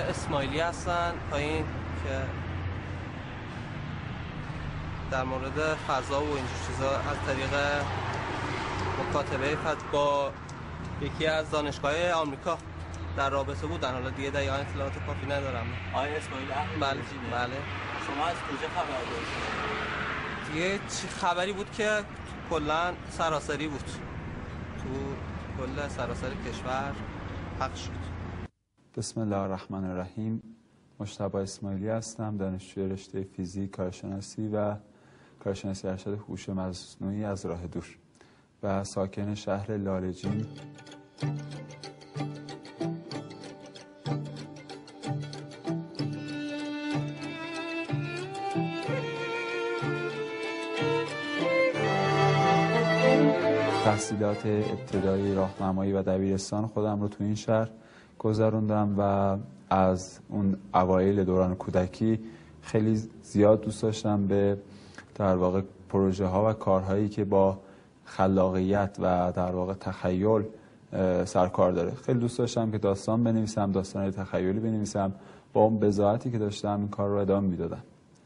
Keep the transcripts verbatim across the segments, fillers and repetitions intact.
اسماعیلی هستن پایین که در مورد فضا و اینجور چیزا از طریق مکاتبه با یکی از دانشگاه آمریکا در رابطه بودن. حالا دیگه دقیقاً اطلاعات کافی ندارم. آقای اسماعیلی بله بله. شما از کجا خبر داشتید؟ دیگه خبری بود که کلا سراسری بود، تو کل سراسر کشور پخش شد. بسم الله الرحمن الرحیم. مجتبی اسماعیلی هستم، دانشجوی رشته فیزیک، کارشناسی و کارشناسی ارشد هوش مصنوعی از راه دور و ساکن شهر لاله‌جین. تحصیلات ابتدایی، راهنمایی و دبیرستان خودم رو تو این شهر گذروندم و از اون اوایل دوران کودکی خیلی زیاد دوست داشتم به در واقع پروژه ها و کارهایی که با خلاقیت و در واقع تخیل سرکار داره. خیلی دوست داشتم که داستان بنویسم، داستان‌های تخیلی بنویسم. با اون بضاعتی که داشتم این کار رو ادامه میدادم.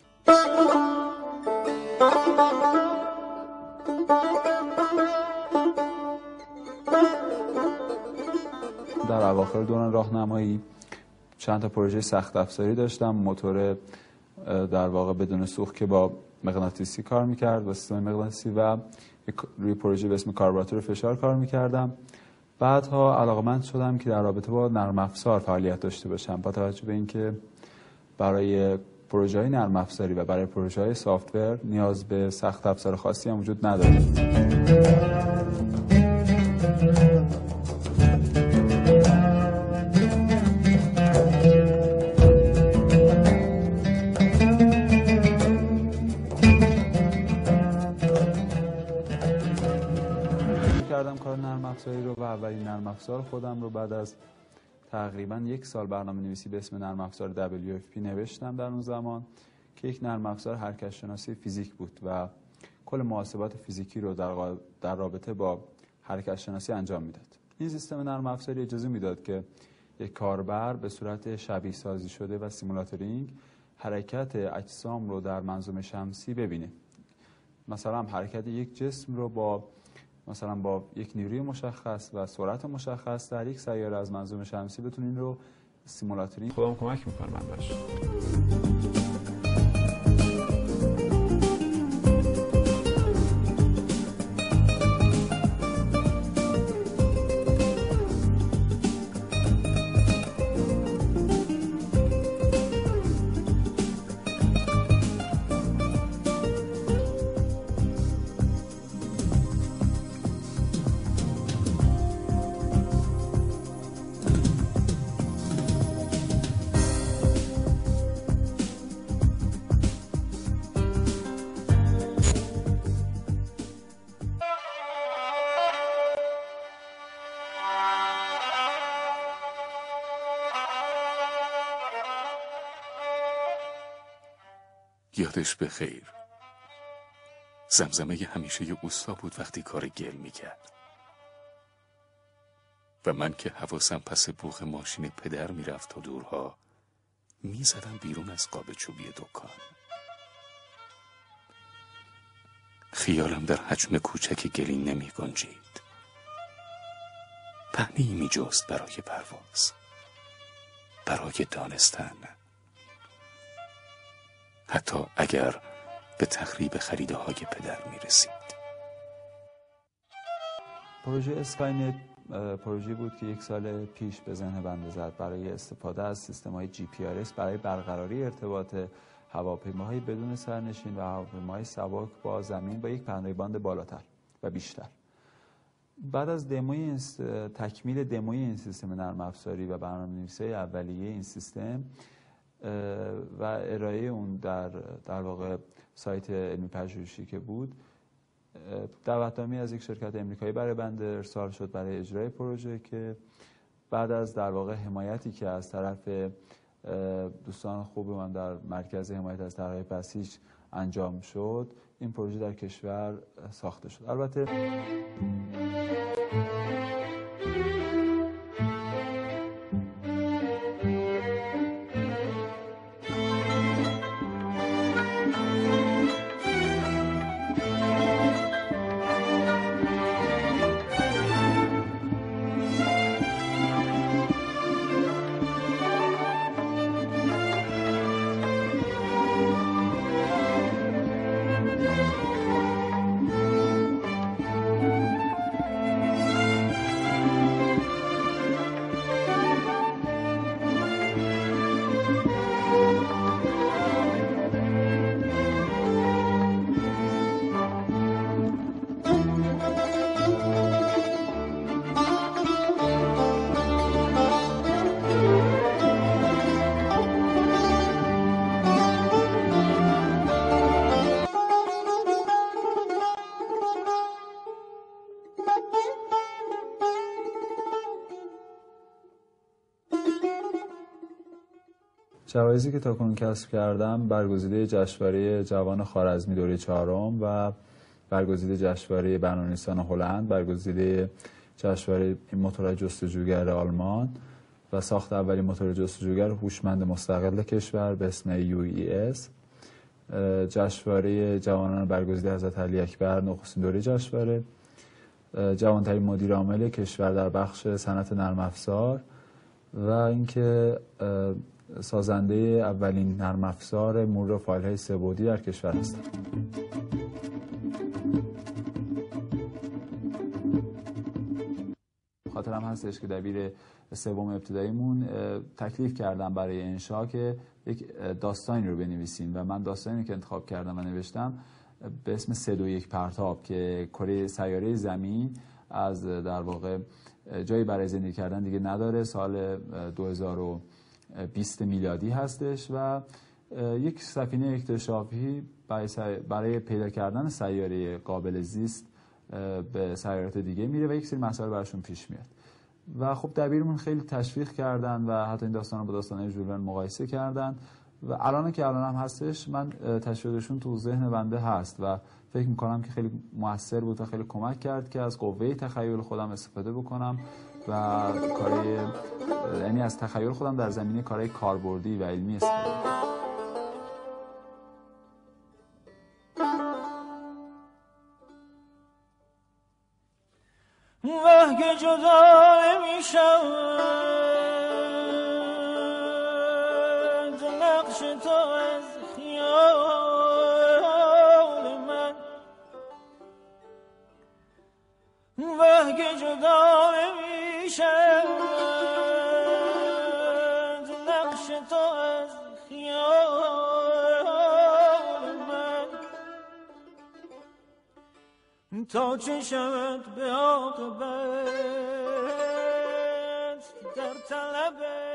در اواخر دوران راهنمایی چند تا پروژه سخت افزاری داشتم. موتور در واقع بدون سوخت که با مغناطیسی کار میکرد و سیستم مغناطیسی و روی پروژه به اسم کاربراتور فشار کار میکردم. بعدها علاقمند شدم که در رابطه با نرم افزار فعالیت داشته باشم، با توجه به اینکه برای پروژه های نرم افزاری و برای پروژه های سافت‌ور نیاز به سخت افزار خاصی هم وجود نداره. کار نرم افزاری رو و اولین نرم افزار خودم رو بعد از تقریبا یک سال برنامه نویسی به اسم نرم افزار دبلیو اف پی نوشتم در اون زمان، که یک نرم افزار حرکت شناسی فیزیک بود و کل محاسبات فیزیکی رو در, در رابطه با حرکت شناسی انجام میداد. این سیستم نرم افزاری اجازه میداد که یک کاربر به صورت شبیه سازی شده و سیمولاتورینگ حرکت اجسام رو در منظومه شمسی ببینه. مثلا حرکت یک جسم رو با مثلا با یک نیروی مشخص و سرعت مشخص در یک سیاره از منظومه شمسی بتونین این رو سیمولاتورینگ. خودم کمک میکنم من باشه. یادش به خیر. زمزمه همیشه ی اوستا بود وقتی کار گل میکرد و من که حواسم پس بوق ماشین پدر میرفت تا دورها، میزدم بیرون از قاب چوبی دکان. خیالم در حجم کوچک گلی نمی گنجید. پهنه‌ای می جست برای پرواز، برای دانستن، حتی اگر به تخریب خریده های پدر می رسید. پروژه اسکاینت پروژه بود که یک سال پیش به ذهن بنده زد برای استفاده از سیستم های جی پی آر اس برای برقراری ارتباط هواپیماهای بدون سرنشین و هواپیماهای سبک با زمین با یک پهنای باند بالاتر و بیشتر. بعد از دموی تکمیل دموی این سیستم نرم افزاری و برنامه‌نویسی اولیه این سیستم و ارائه اون در در واقع سایت علمی پژوهشی که بود، دعوتنامه از یک شرکت امریکایی برای بنده ارسال شد برای اجرای پروژه، که بعد از در واقع حمایتی که از طرف دوستان خوب من در مرکز حمایت از طرح بسیج انجام شد، این پروژه در کشور ساخته شد. البته جوایزی که تاکنون کسب کردم برگزیده جشنواره جوان خوارزمی دوره چهارم و برگزیده جشنواره بنانویسان هلند، برگزیده جشنواره موتور جستجوگر آلمان و ساخت اولین موتور جستجوگر هوشمند مستقل کشور به اسم یو ای اس، جشنواره جوانان برگزیده حضرت علی اکبر نخستین دوره جشنواره، جوانترین مدیر عامل کشور در بخش صنعت نرم افزار و اینکه سازنده اولین نرم افزار مرور فایل‌های سه‌بعدی در کشور هستم. خاطرم هستش که دبیر سوم ابتداییمون تکلیف کردم برای انشا که یک داستانی رو بنویسیم و من داستانی که انتخاب کردم و نوشتم به اسم صد و یک پرتاب که کره سیاره زمین از در واقع جایی برای زندگی کردن دیگه نداره، سال دو هزار و بیست میلادی هستش و یک سفینه اکتشافی برای پیدا کردن سیاره قابل زیست به سیارات دیگه میره و یک سری مسائل براشون پیش میاد و خب دبیرمون خیلی تشویق کردن و حتی این داستان رو با داستان ژول ورن مقایسه کردن و الان که الان هم هستش من تشویقشون تو ذهن بنده هست و فکر میکنم که خیلی موثر بود و خیلی کمک کرد که از قوه تخیل خودم استفاده بکنم و کارهای یعنی از تخیل خودم در زمینه کارهای کاربردی و علمی استفاده کنم. وه که جدا میشم نقش تو از خیال من، وه که جدا میشم نقش تو از خیال من، تا چه شود به عاقبت در طلب